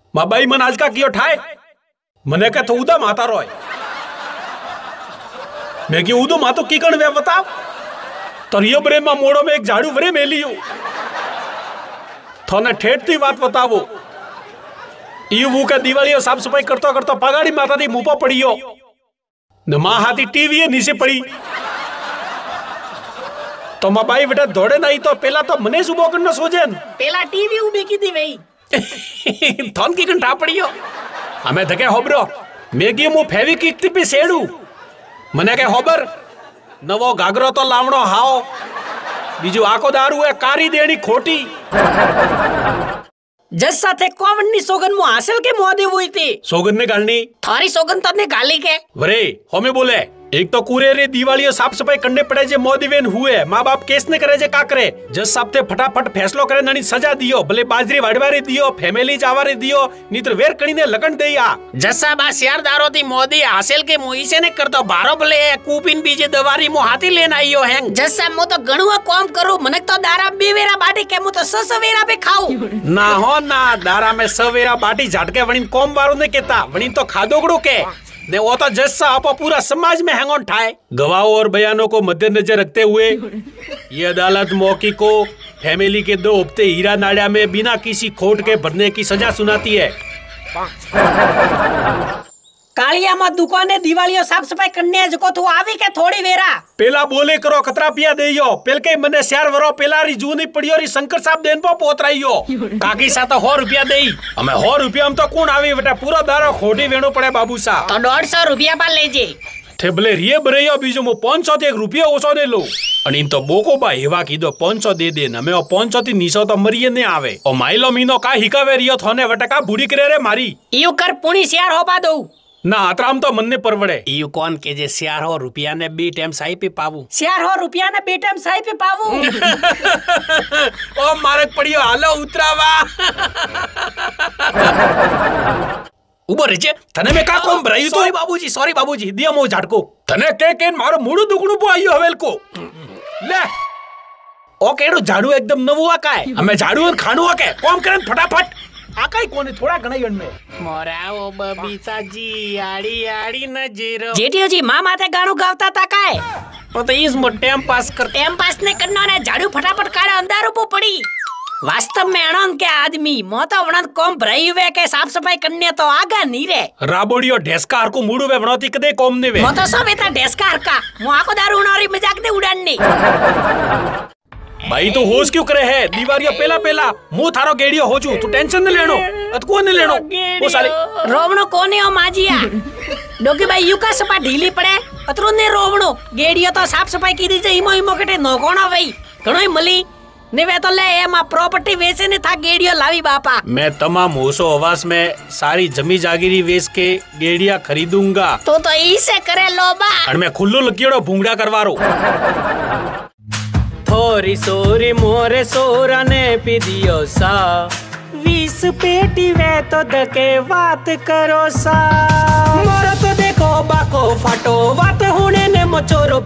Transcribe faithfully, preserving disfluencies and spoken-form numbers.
माँ बाई मन आज का कियो ठाए मने के तो उदा माता रोय मैं की उदो मातो की कण वे बताओ तरियो बरे मां मोड़ो में एक झाड़ू वरे मेलियो थोने ठेठती बात बतावो ईवू का दिवाली साफ सफाई करता करता पगाड़ी माता दी मुंह पर पड़ियो न मां हाथी टीवी नीचे पड़ी तो मां बाई बेटा दौड़े नहीं तो पेला तो मने सुबह करना सोजेन पेला टीवी उबे की दी वही थोन की कंठा पड़ियो हमें धके होबरो मेगी मु फेवी किकती पे सेडू मने के होबर नवो घाघरो तो लावणो हाओ बीजू आको दारू है कारी देनी खोटी जस साथे कोवनी सोगन मु हासिल के मोदे हुई थी सोगन ने गालनी थारी सोगन तने गाली के वरे होमे बोले एक तो कूरे रे दिवालियों साफ सफाई करने पड़े जे मोदीवेन हुए माँ बाप केस ने करे जे का करे जज साहब ते फटाफट फैसलो करे ननी सजा दियो भले बाजरी वाड़वारी दियो फैमिली जावारी दियो नीतर वेर कणी ने लगन देया जज साहब आ शेयरदारो थी मोदी हासिल के मुईसे ने करतो बारो भले कूपिन बीजे दवारी मु हाथी लेन आइयो है जज साहब मु तो गणुआ काम करू मनक तो दारा बेवेरा बाटी के मु तो ससवेरा पे खाऊ ना हो ना दारा में सवेरा बाटी झटके वणी कोम वारो ने केता वणी तो खादोगड़ो के ने वो तो जज साहब पूरा समाज में हैंगॉन ठाए गवाहों और बयानों को मद्देनजर रखते हुए ये अदालत मौकी को फैमिली के दो हफ्ते हीरा नाड़ा में बिना किसी खोट के भरने की सजा सुनाती है। कालिया मत दुकाने दिवालियों साफ सफाई करने जको तू आवी के थोड़ी वेरा पेला बोले करो खतरा पिया देयो पेल के मने शहर वरो पेला री जूनी पड़ियो री शंकर साहब देन पो पोतराइयो काकी सा तो सौ रुपया देई हमें सौ रुपया हम तो कौन आवी बेटा पूरा दारो खोटी वेणो पड़े बाबू सा तो डेढ़ सौ रुपया पा लेजे थे भले रिये बरेयो बीजो मो पाँच सौ एक रुपया ओसो दे लो अनी तो बोको बा हेवा कीधो पाँच सौ दे दे न मैं पाँच सौ थी नीसो तो मरिये ने आवे ओ माइलो मीनो का हिकावे रियो थोने वटका बूढ़ी करे रे मारी इयो कर पुणी शेयर हो पा दो ना आतराम तो मन ने परवड़े यू कौन के जे शेयर हो रुपया ने बी टाइम साई पे पावू शेयर हो रुपया ने बी टाइम साई पे पावू ओ मारक पड़ियो हालो उतरावा ऊपर रेचे तने में का कोम भरायु तो सॉरी बाबूजी सॉरी बाबूजी दिया मो झटको तने के के मारो मुड़ू दुगणू पो आयो हवेल को ले ओ केड़ो झाड़ू एकदम नवुआ का है हमें झाड़ू और खाणुआ के कोम करन फटाफट आकाई कोने थोड़ा गणायण में मोराओ बबीता जी आड़ी आड़ी नजरो जेठियो जी मां माथे गाणो गावता ता काय ओ तो इस मो टाइम पास कर टाइम पास ने करना ने झाड़ू फटाफट काढ़ा अंधारो पो पड़ी वास्तव में अणन के आदमी मो तो वणन कोम भराई हुए के साफ सफाई करने तो आगा नहीं रे राबोड़ियो ढेसकार को मूडू वे बनोती कदे कोम ने वे मो तो सब एता ढेसकार का मु आको दारू उनारी मजाक ने उड़ाननी भाई तो होश क्यों करे है दीवारिया पेला पेला मुंह थारो गेड़ियो हो जू तू टेंशन न लेनो अत को न लेनो ओ साले रोवणो कोने हो माजिया डोकी भाई युका सपा ढीली पड़े अतरो ने रोवणो गेड़ियो तो साफ सफाई की दी जे इमो इमो कटे नो कोणा भाई घणोई मली ने वे तो ले एमा प्रॉपर्टी वेचे ने था गेड़ियो लावी बापा मैं तमाम होशो हवास में सारी जमी जागीरी वेच के गेड़िया खरीदूंगा तो तो इसे करे लोबा और मैं खुल्लो लकीड़ो भूंगड़ा करवारो थोरी सोरी मोरे सोरा ने पिदियो सा बीस पेटी वे तो दके बात करो सा मोरा तो देखो बाको फाटो बात होने ने मोचोरो